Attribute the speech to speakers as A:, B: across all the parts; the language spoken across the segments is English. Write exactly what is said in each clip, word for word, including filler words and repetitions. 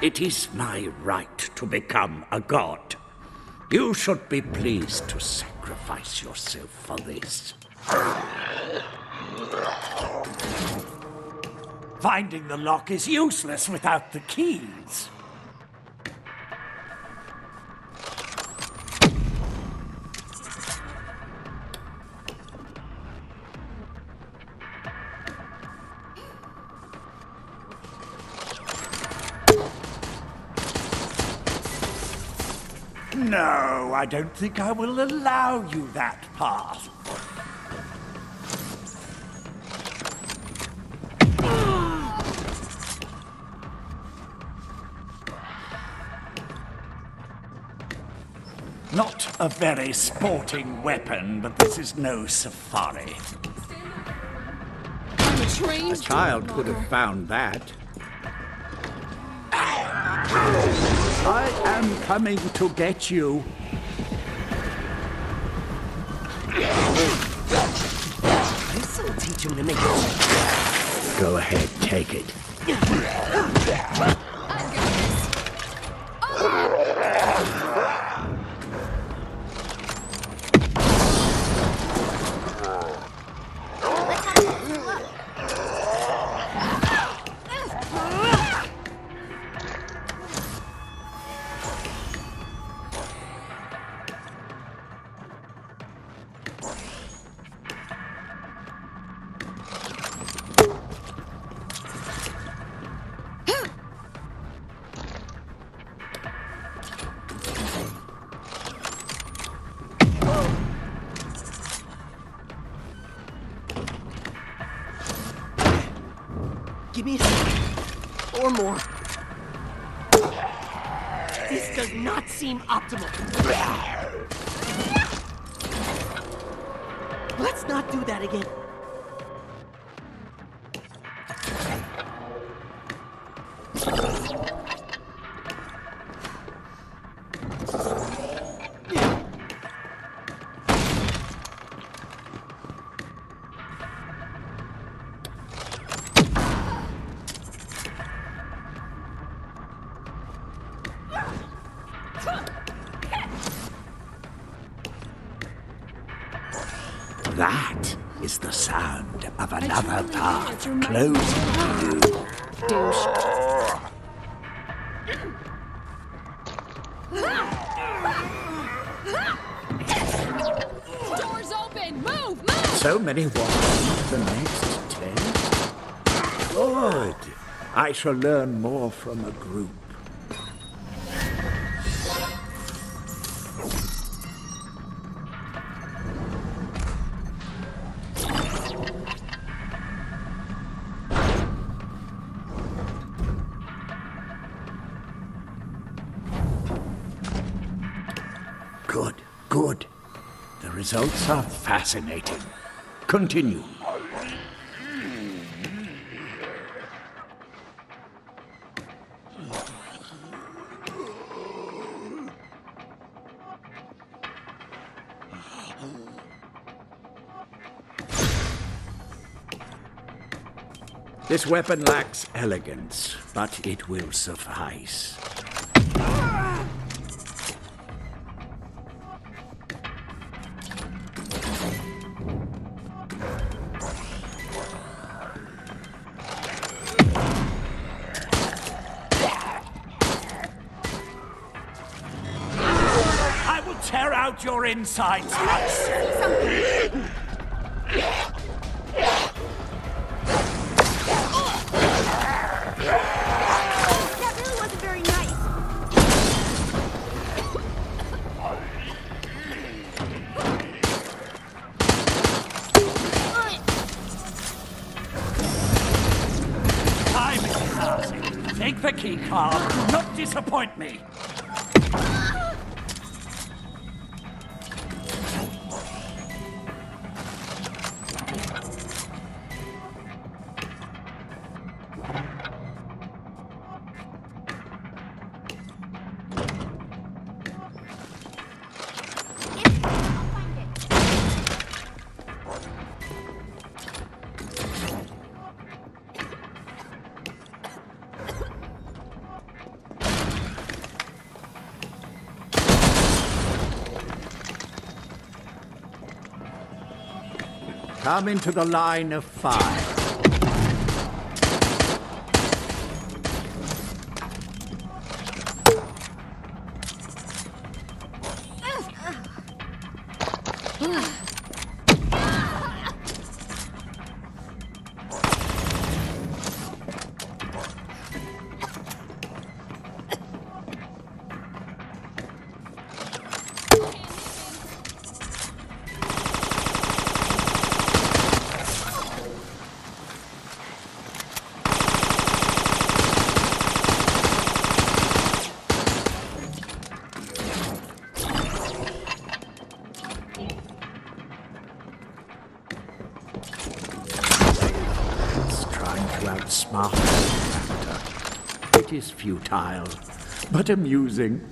A: It is my right to become a god. You should be pleased to sacrifice yourself for this. Finding the lock is useless without the keys. No, I don't think I will allow you that path. Not a very sporting weapon, but this is no safari. A child could have found that. I am coming to get you.
B: This will teach him to make it.
A: Go ahead, take it.
B: Give me a second. Or more. This does not seem optimal. Let's not do that again.
A: That is the sound of another path closing to you.
C: Douche. Doors open! Move! Move!
A: So many walks the next ten? Good. I shall learn more from a group. Good, good. The results are fascinating. Continue. This weapon lacks elegance, but it will suffice. I will tear out your insides.
D: That really wasn't very nice.
A: Time is passing. Take the key card. Do not disappoint me. Come into the line of fire. Outsmart the It is futile, but amusing.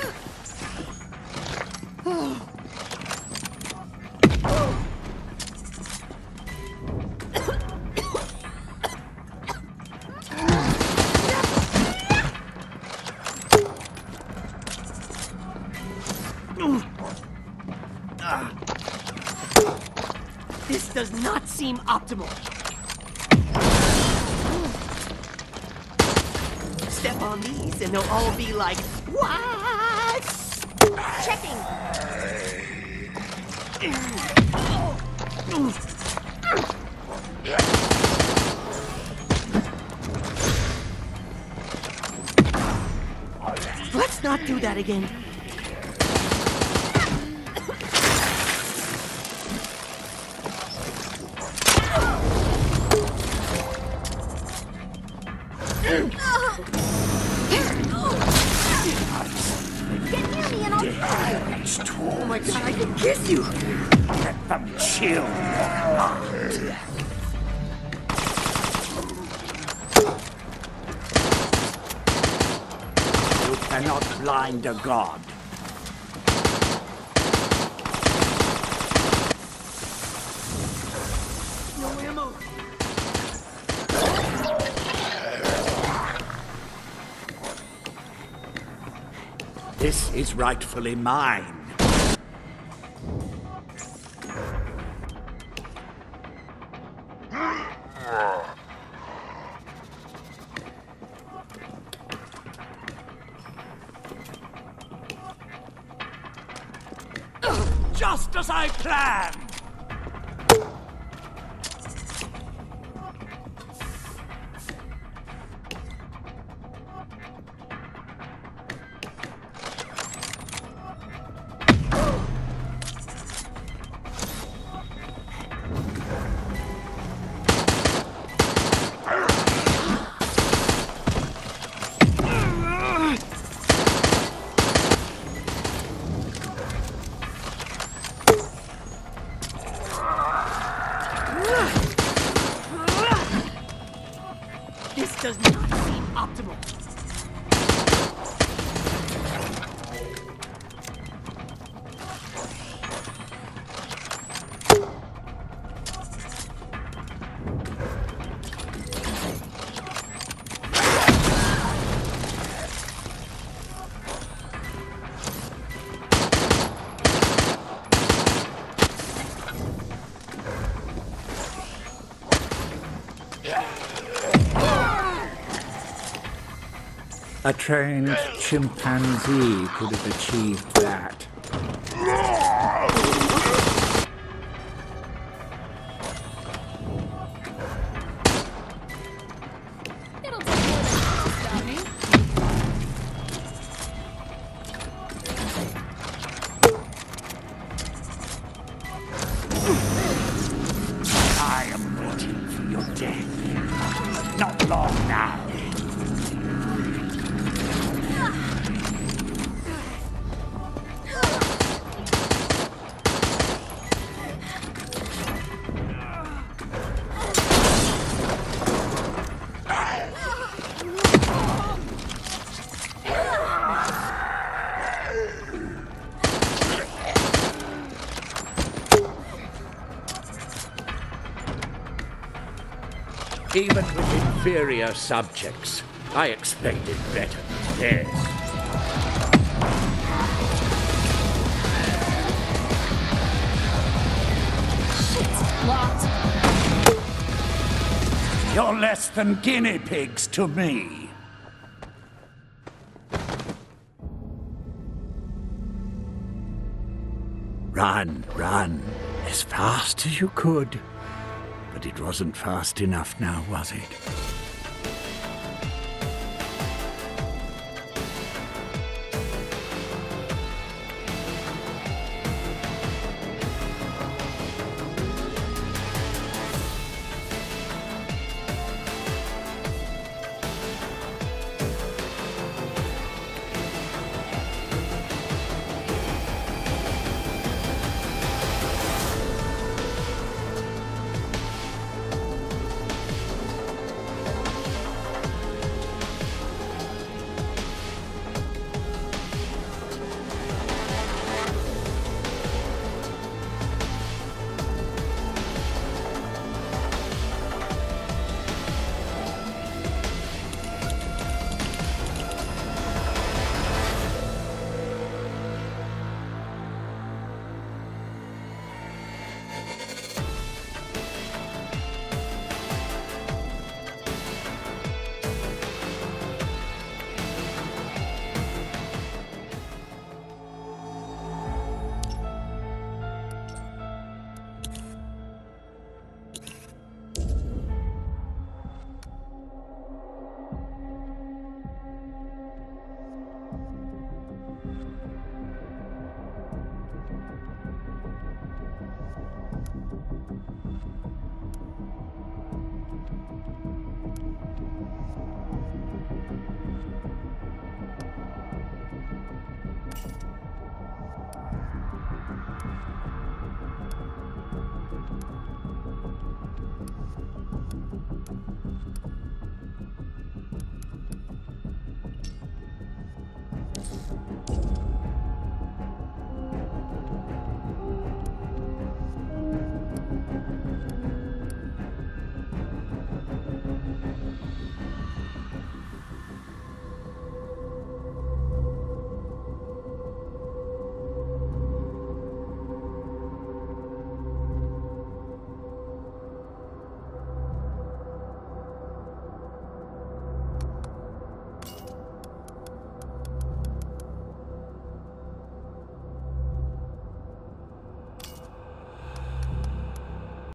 B: This does not seem optimal. Step on these and they'll all be like, what?
D: Checking.
B: Let's not do that again. Oh my god, I can kiss you!
A: Let them chill your heart. You cannot blind a god.
B: No ammo.
A: This is rightfully mine. Just as I planned!
B: This does not seem optimal.
A: A trained chimpanzee could have achieved that.
C: It'll take more than that to stop me.
A: I am waiting for your death. Not long now. Even with inferior subjects, I expected better than this.
C: Shit! Locked.
A: less than guinea pigs to me. Run, run, as fast as you could. But it wasn't fast enough now, was it?